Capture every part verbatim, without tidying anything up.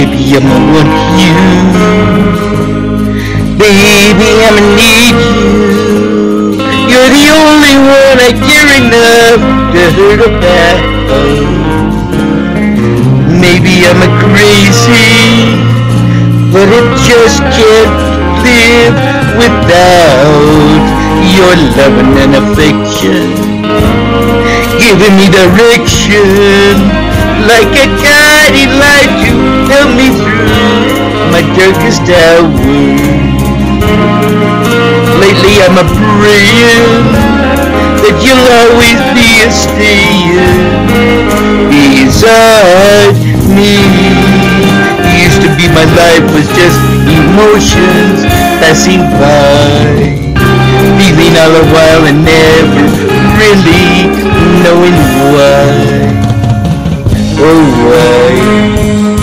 Baby, I'ma want you. Baby, I'ma need you. You're the only one I care enough to hurt about. Maybe I'm a crazy, but I just can't live without your loving and affection, giving me direction like a guiding light to help me through my darkest hour. Lately I'm a praying that you'll always be a staying beside me. Used to be my life was just emotions passing by, feeling all the while and never really knowing why. Oh, why?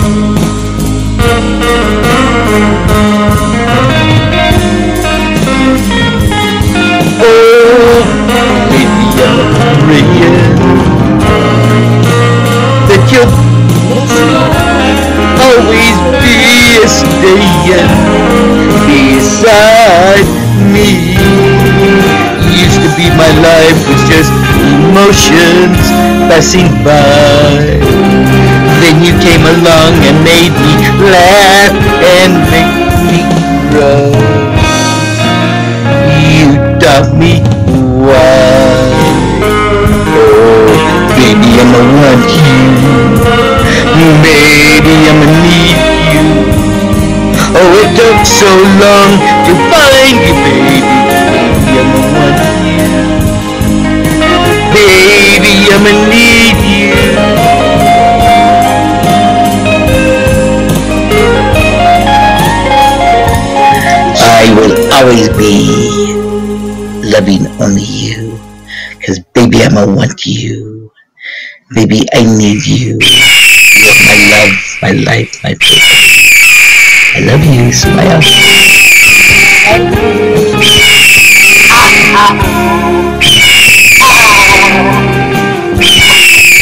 Oh, maybe I'm praying that you'll always be staying beside me. Used to be my life was just emotions passing by. Then you came along and made me laugh and make me cry. You taught me why. Oh, baby, I'ma want you. Baby, I'ma need you. Oh, it took so long to find you, baby. Baby, I'ma want you. Baby, I'ma need you. I will always be loving only you, cause baby, I'ma want you. Baby, I need you. You're my love, my life, my purpose. I love you. Smile. Ah, ah, ah.